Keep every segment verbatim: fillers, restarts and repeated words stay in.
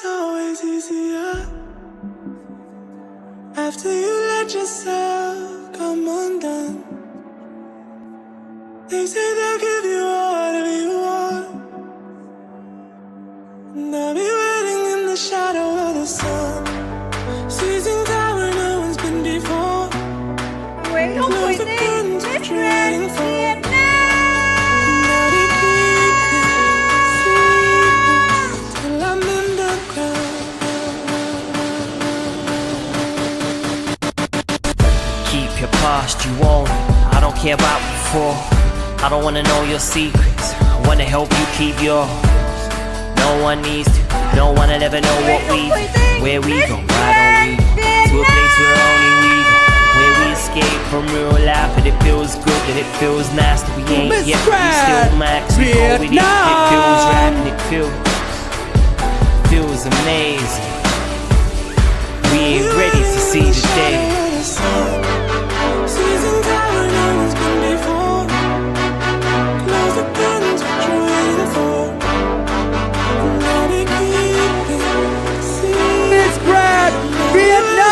it's always easier after you let yourself come undone. They say they'll give you whatever you want, and I'll be waiting in the shadow of the sun, seizing time where no one's been before. Nguyễn Hùng Thùy Tiên, Miss Grand Việt Nam. Keep your past, you own it. I don't care about before. I don't wanna know your secrets. I wanna help you keep yours. No one needs to. No one will ever know what we do. Where we go, why don't we go to a place where only we go? Where we escape from real life, and it feels good, and it feels nice that we ain't Miss yet. We still max, we go with it. It feels right, and it feels feels amazing. We ain't ready to see the day. Miss Grand Vietnam.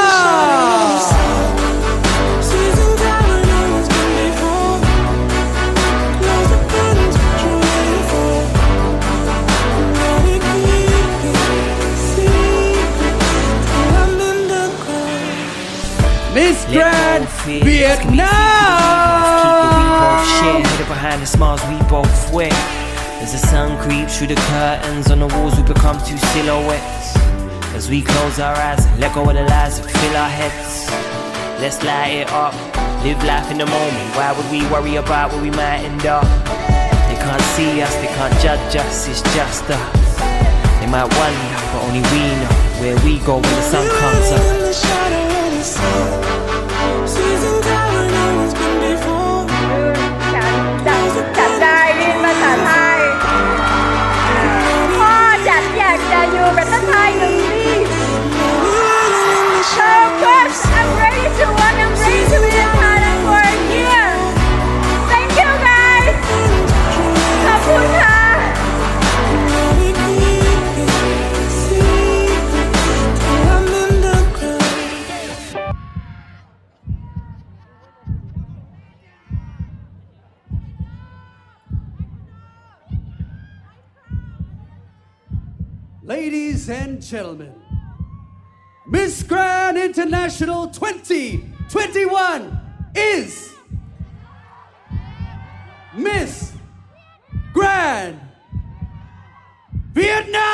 Miss Grand Vietnam. Keep the we both share, headed behind the smiles we both wear. As the sun creeps through the curtains on the walls, we become two silhouettes. As we close our eyes and let go of the lies that fill our heads. Let's light it up, live life in the moment. Why would we worry about where we might end up? They can't see us, they can't judge us, it's just us. They might wonder, but only we know where we go when the sun comes up. Chặt trai viênภาษาไทยพ่อจัดอยากจะอยู่ประเทศไทยหนึ่งที่ So of course I'm ready to work, I'm ready to be in Thailand for a year. Thank you guys. ขอบคุณค่ะ Ladies and gentlemen, Miss Grand International twenty twenty-one is Miss Grand Vietnam!